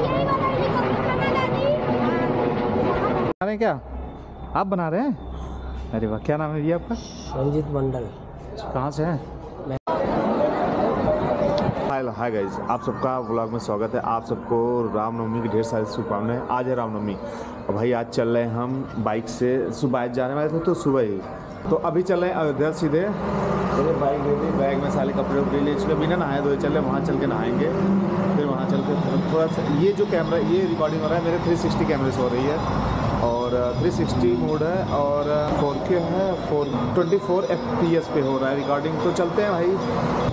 बना रहे हैं क्या? आप बना रहे हैं? अरे वाह, क्या नाम है भैया आपका? रंजीत मंडल। कहाँ से हैं? हाय गाइस, आप सबका व्लॉग में स्वागत है। आप सबको रामनवमी की ढेर सारी शुभकामनाएं। आज है रामनवमी और भाई आज चल रहे हैं हम बाइक से। सुबह आज जाने वाले थे तो सुबह ही, तो अभी चल रहे हैं अयोध्या सीधे। तो बाइक ले ली, बैग में सारे कपड़े उपड़े ले चुके, बिना नहाए धोए चल रहे, वहाँ चल के नहाएंगे। फिर वहाँ चल के थोड़ा सा ये जो कैमरा, ये रिकॉर्डिंग हो रहा है मेरे 360 कैमरे से हो रही है और 360 मोड है और 4K है, 24 FPS पे हो रहा है रिकॉर्डिंग। तो चलते हैं भाई।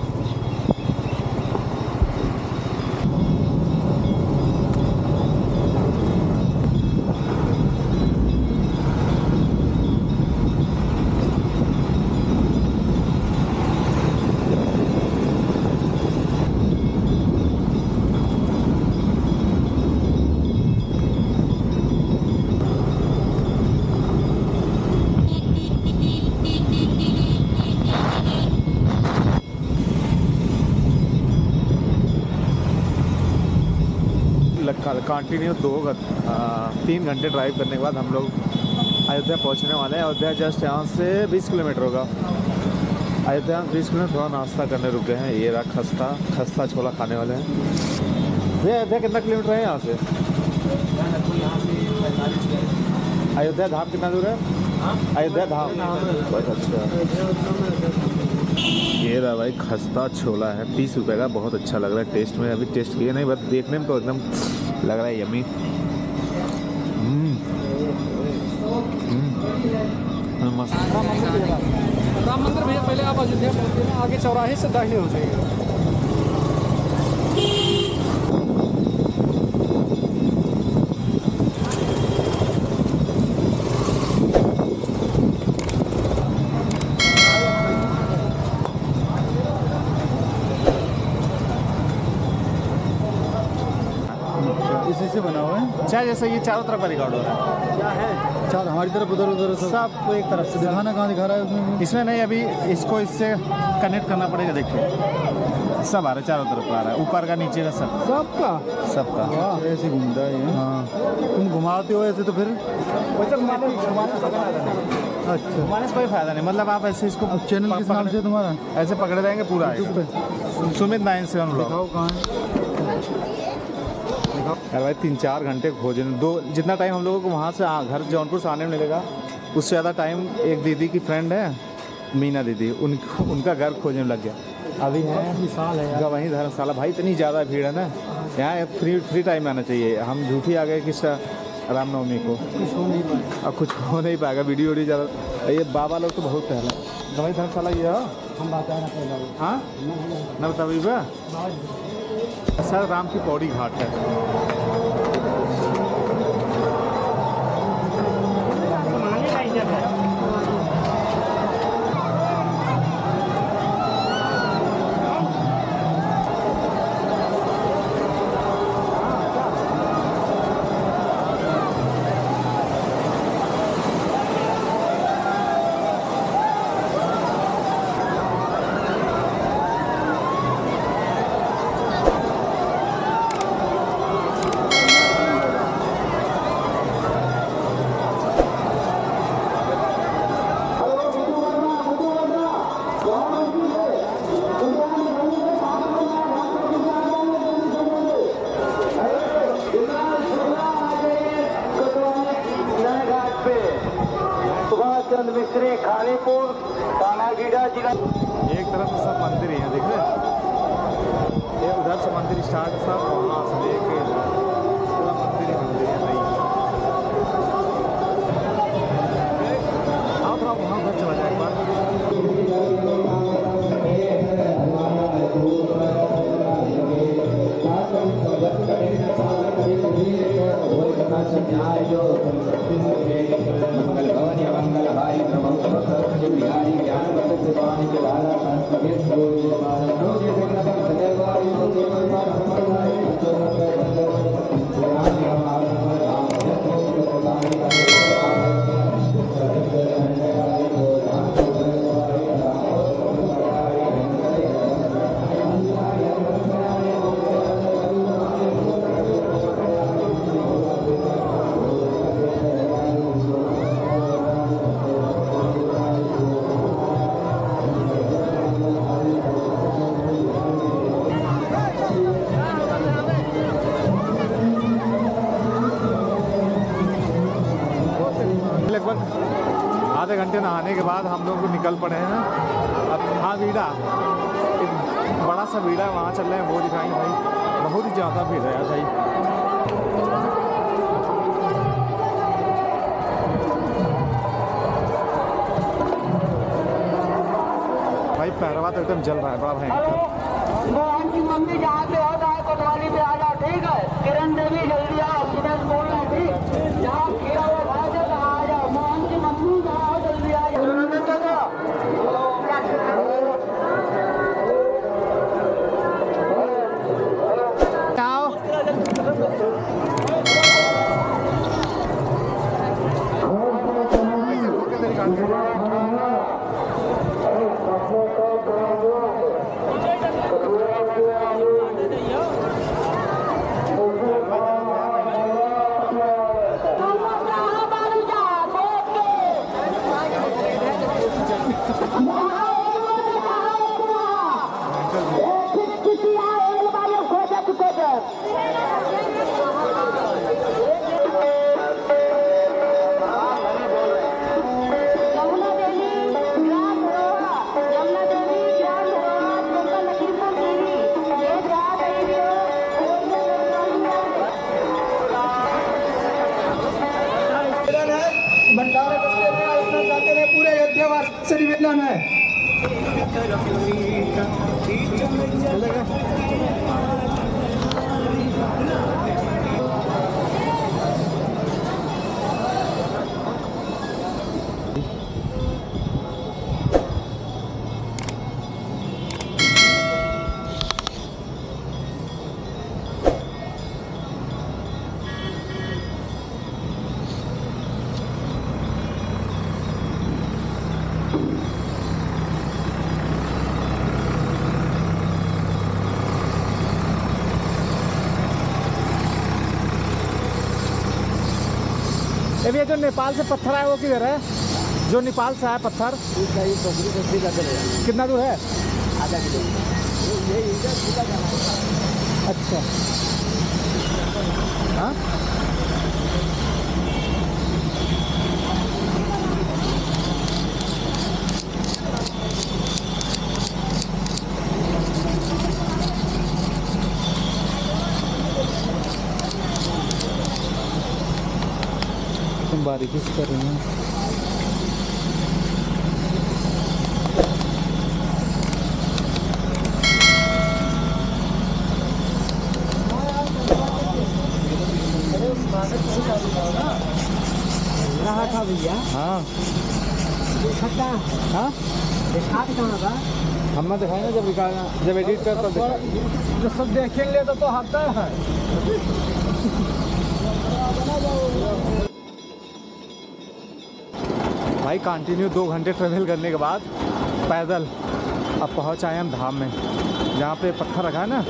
कंटिन्यू 3 घंटे ड्राइव करने के बाद हम लोग अयोध्या पहुंचने वाले हैं। अयोध्या जस्ट यहाँ से 20 किलोमीटर होगा। अयोध्या 20 किलोमीटर थोड़ा नाश्ता करने रुके हैं। ये रहा खस्ता छोला खाने वाले हैं। भैया अयोध्या कितना किलोमीटर है यहाँ से? अयोध्या धाम कितना दूर है? अयोध्या धाम। अच्छा, ये रहा भाई खस्ता छोला है, 30 रुपये का। बहुत अच्छा लग रहा है टेस्ट में। अभी टेस्ट किया नहीं, बस देखने में तो एकदम लग रहा है यमी। मस्त। राम मंदिर भैया पहले आप अयोध्या पहुँचे, आगे चौराहे से दाहिने हो जाएंगे। इसी से बना हुआ है चाहे, जैसे ये चारों तरफ का रिकॉर्ड हो रहा है। क्या है? चार हमारी तरफ, उधर सब एक तरफ से दिखाना। कहाँ दिखा रहा है उसमें? इसमें नहीं, अभी इसको इससे कनेक्ट करना पड़ेगा। देखिए सब आ रहा है, चारों तरफ आ रहा है, ऊपर का नीचे का सबका ऐसे घूमता है। हाँ, तुम घुमाते हो ऐसे तो फिर वैसे अच्छा, घुमाने से कोई फायदा नहीं। मतलब आप ऐसे इसको चैनल किस नाम से तुम्हारा ऐसे पकड़े रहेंगे पूरा सुमित 97 ब्लॉग। कहाँ यार भाई 3-4 घंटे खोजने, जितना टाइम हम लोगों को वहाँ से घर जौनपुर से आने में मिलेगा उससे ज़्यादा टाइम एक दीदी की फ्रेंड है मीना दीदी, उनका घर खोजने में लग गया। अभी है विशाल है वहीं धर्मशाला। भाई इतनी ज़्यादा भीड़ है ना यहाँ, फ्री टाइम में आना चाहिए। हम झूठी आ गए किस रामनवमी को, कुछ हो नहीं पाएगा। अब कुछ हो नहीं पाएगा, वीडियो ज़्यादा। ये बाबा लोग तो बहुत पहले वही धर्मशाला ये हो हम बात है। हाँ न बताइएगा सर, राम की पौड़ी घाट है। मिस्त्री खानीपुर तानागीरा जिला। एक तरफ से सब मंदिर ही है, देख रहे हैं। ये उधर से मंदिर स्टार्ट, सब वहाँ से लेके पूरा मंदिर ही मंदिर है भाई। आप वहाँ घर चला जाए एक बार। से नहाने के बाद हम लोग निकल पड़े हैं अब। हाँ वीड़ा, एक बड़ा सा वीड़ा है, वहाँ चल रहे हैं, वो दिखाएंगे भाई। बहुत ही ज़्यादा भीड़ है यार भाई। भाई पहरवा तो एकदम जल रहा है, बड़ा भयंकर। मोहन की मम्मी जहाँ पे हो जाए कोतवाली पे आ जा, ठीक है। किरण देवी जल्दी आओ, किरण बोल रहा है ठीक। जहाँ खीरा हुआ भाई से आ जाओ, मोहन की मम्मी जहाँ हो जल्दी आ जाओ। पूरे अयोध्या से निवेदन है। ये जो नेपाल से पत्थर आया वो किधर है? जो नेपाल से आया पत्थर कितना दूर है? आधा किलोमीटर। अच्छा हाँ तुम बारीकी से कर रही हो। रहा था भैया। हाँ हाँ हमने दिखाया ना, जब निकालना, जब एडिट कर तब जो सब देखेंगे तो आता है। भाई कंटिन्यू 2 घंटे ट्रेवल करने के बाद पैदल अब पहुँच आए हम धाम में, जहाँ पे पत्थर रखा है ना।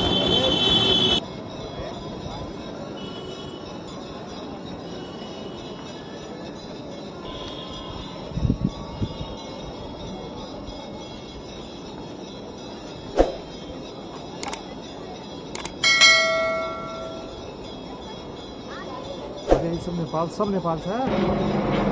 अरे ये सब नेपाल से है।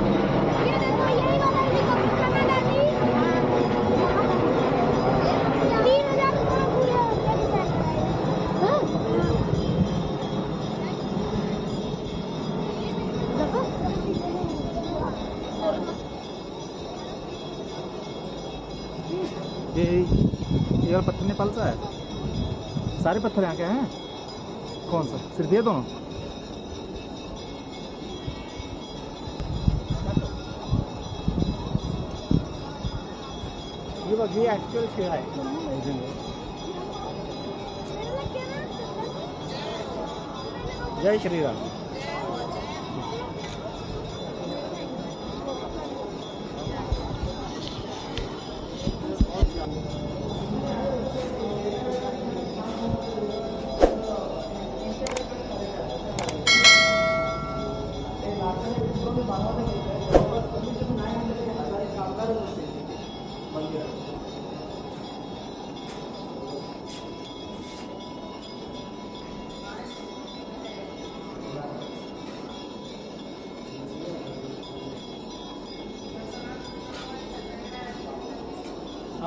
ये वाला पत्थर नेपाल से है। सारे पत्थर यहाँ के हैं? कौन सा? सिर्फ ये दोनों? ये एक्चुअल शेयर है। जय श्री राम।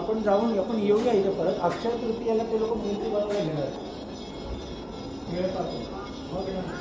आपण जाऊन आपण येऊया इथे परत अक्षय तृतीयाला ते लोक मूर्ती बनवायला घेणार वेळ पाहतो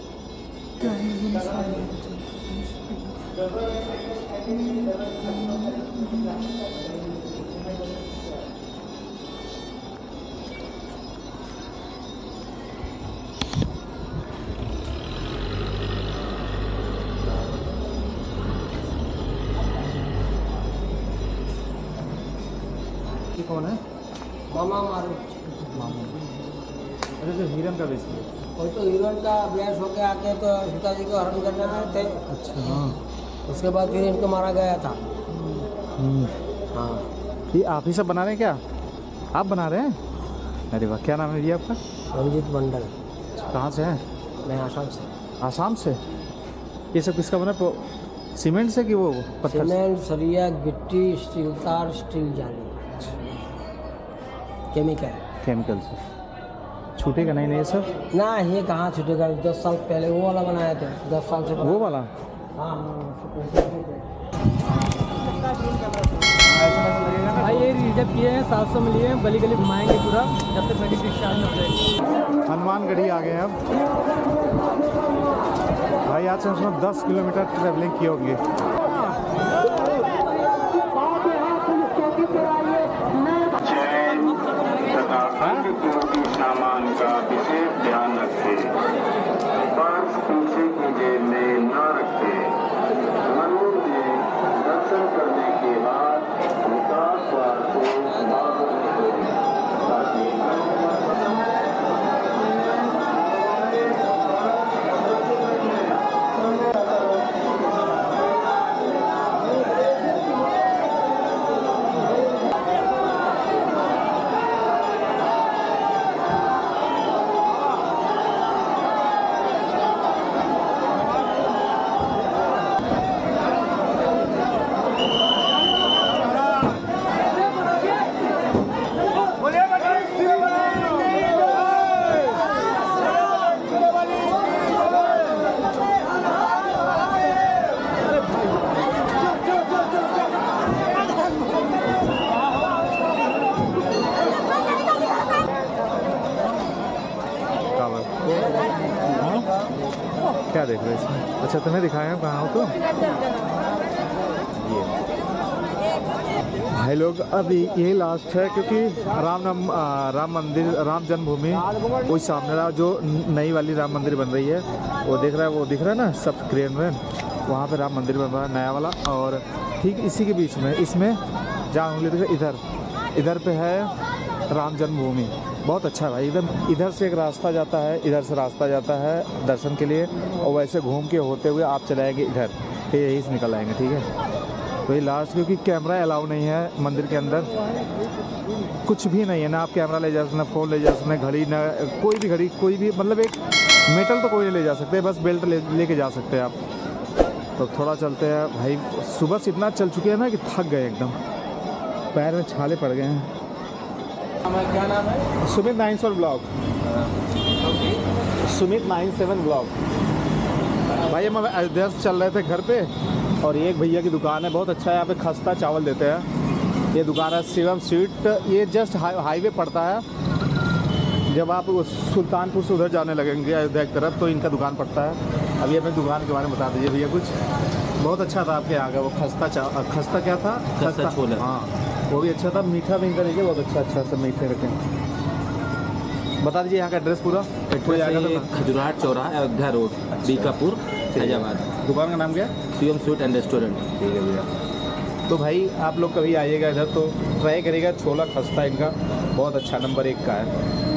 कौन है? मामा मारू मामा। अरे जो हिरन का बेच है। कोई तो हीरोइन का ब्लैश होके आके तो सीता जी को हरण करने आए थे। अच्छा हाँ। उसके बाद फिर इनको मारा गया था। हाँ ये आप ही सब बना रहे हैं क्या? आप बना रहे हैं? अरे वाह, क्या नाम है ये आपका? रंजीत मंडल। कहाँ से हैं? मैं आसाम से। आसाम से। ये सब किसका बना? सीमेंट से कि वो पत्थर से? सीमेंट, सरिया, गिट्टी, स्टील तार, स्टील जाली, केमिकल। केमिकल से छूटेगा नहीं ये सब? ना ये कहाँ छूटेगा, 10 साल पहले वो वाला बनाए थे, 10 साल से। वो वाला? हाँ भाई ये रिजर्व किए हैं, 700 में लिए हैं, गली गली घुमाएंगे पूरा जब तक मेडिकल स्टार्ट न हो जाए। हनुमानगढ़ी आ गए हैं अब भाई। आज से उसमें 10 किलोमीटर ट्रैवलिंग की होगी। सामान का विशेष ध्यान रखें। पर्स पीछे की जेब में न रखें। मंदिर में दर्शन करने के बाद निकास द्वार को बंद करें ताकि क्या देख रहे हो इसमें? अच्छा तुम्हें दिखाया कहाँ हो तो? ये भाई लोग अभी यही लास्ट है क्योंकि राम मंदिर, राम जन्मभूमि वही सामने रहा, जो नई वाली राम मंदिर बन रही है वो दिख रहा है, वो दिख रहा है ना सब स्क्रीन में, वहाँ पे राम मंदिर बन रहा है नया वाला। और ठीक इसी के बीच में इसमें जहाँ उंगली दिख रहा है इधर पे है राम जन्मभूमि। बहुत अच्छा है भाई, एकदम इधर से एक रास्ता जाता है, इधर से रास्ता जाता है दर्शन के लिए, और वैसे घूम के होते हुए आप चले आएंगे इधर, फिर यहीं से निकल आएंगे। ठीक है, तो ये लास्ट, क्योंकि कैमरा अलाउ नहीं है मंदिर के अंदर, कुछ भी नहीं है, ना आप कैमरा ले जा सकते, ना फ़ोन ले जा सकते, ना घड़ी, ना कोई भी घड़ी, कोई भी मतलब एक मेटल तो कोई नहीं ले जा सकते, बस बेल्ट लेके जा सकते हैं आप। तो थोड़ा चलते हैं भाई, सुबह से इतना चल चुके हैं ना कि थक गए एकदम, पैर में छाले पड़ गए हैं। क्या नाम है? सुमित 97 ब्लॉग। सुमित 97 ब्लॉग। भाई हम अयोध्या से चल रहे थे घर पे, और ये एक भैया की दुकान है, बहुत अच्छा है, यहाँ पे खस्ता चावल देते हैं। ये दुकान है शिवम स्वीट, ये जस्ट हाईवे पड़ता है, जब आप सुल्तानपुर से उधर जाने लगेंगे अयोध्या की तरफ तो इनका दुकान पड़ता है। अभी अपनी दुकान के बारे में बता दीजिए भैया कुछ। बहुत अच्छा था आपके यहाँ का वो खस्ता क्या था? खस्ता छोला। हाँ वो भी अच्छा था, मीठा भी इनका देखिए बहुत अच्छा सब मीठे रखे। बता दीजिए यहाँ का एड्रेस पूरा। खजुराहट चौराहा, अयोध्या रोड, बीकापुर, फैजाबाद। दुकान का नाम क्या है? Shivam sweet and restaurant. ठीक है भैया। तो भाई आप लोग कभी आइएगा इधर तो ट्राई करिएगा, छोला खस्ता इनका बहुत अच्छा, नंबर 1 का है।